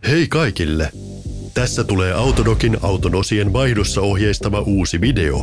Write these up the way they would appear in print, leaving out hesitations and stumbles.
Hei kaikille! Tässä tulee Autodocin auton osien vaihdossa ohjeistama uusi video.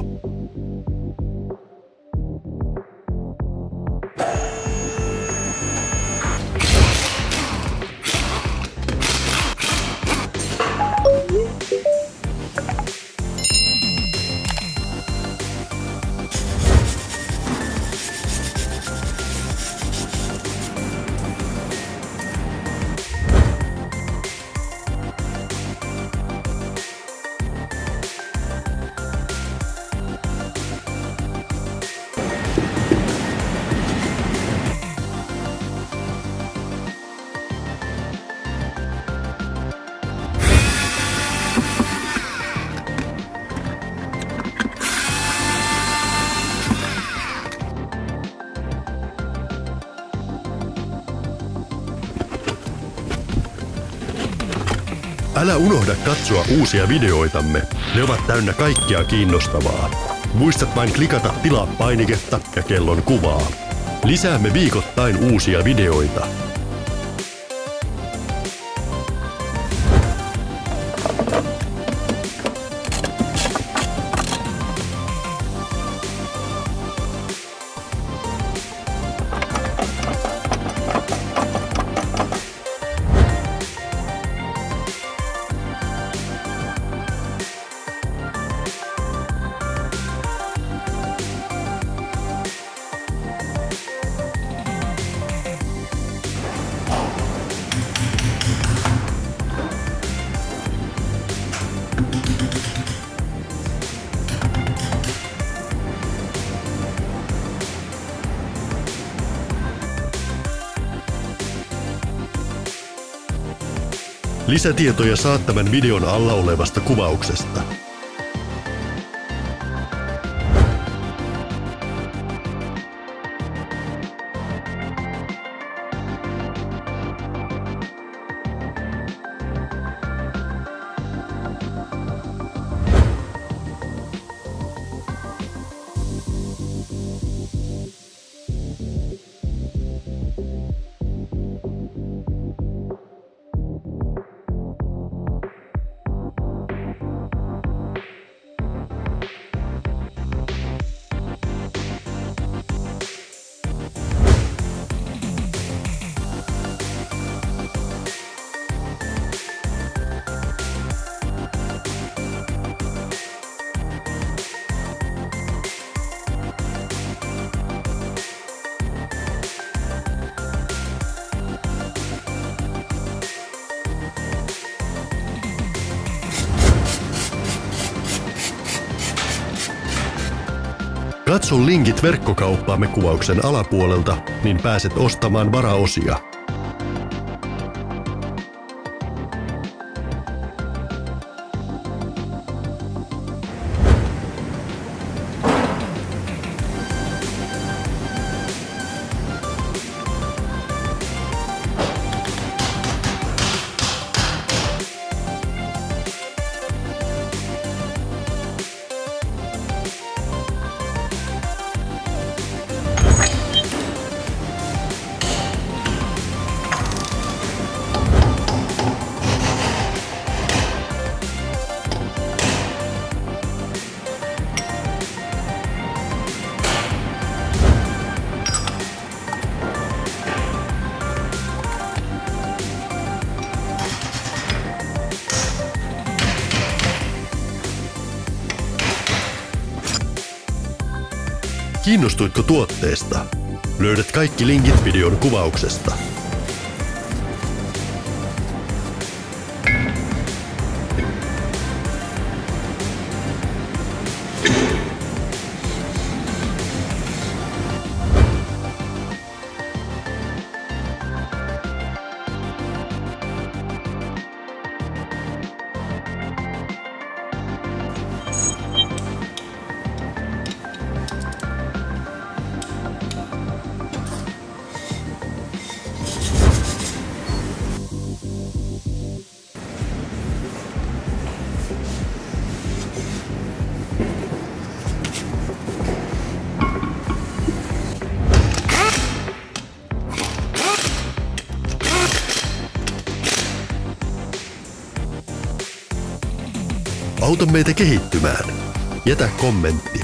Älä unohda katsoa uusia videoitamme. Ne ovat täynnä kaikkea kiinnostavaa. Muistat vain klikata tilaa painiketta ja kellon kuvaa. Lisäämme viikoittain uusia videoita. Lisätietoja saat tämän videon alla olevasta kuvauksesta. Katso linkit verkkokauppaamme kuvauksen alapuolelta, niin pääset ostamaan varaosia. Kiinnostuitko tuotteesta? Löydät kaikki linkit videon kuvauksesta. Auta meitä kehittymään. Jätä kommentti.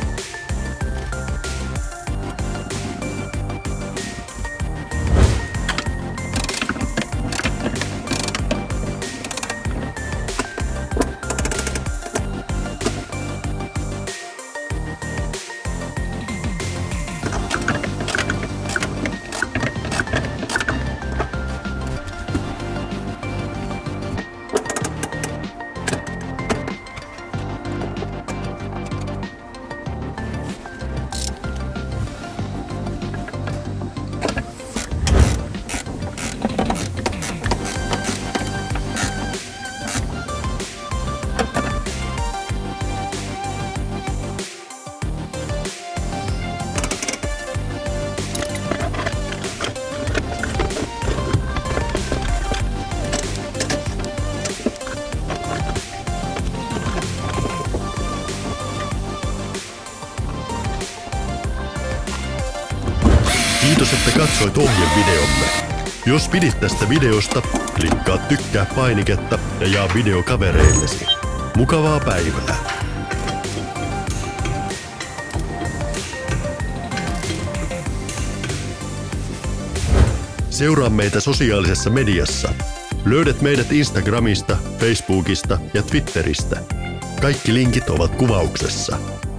Kiitos, että katsoit ohjevideomme. Jos pidit tästä videosta, klikkaa tykkää painiketta ja jaa video kavereillesi. Mukavaa päivää! Seuraa meitä sosiaalisessa mediassa. Löydät meidät Instagramista, Facebookista ja Twitteristä. Kaikki linkit ovat kuvauksessa.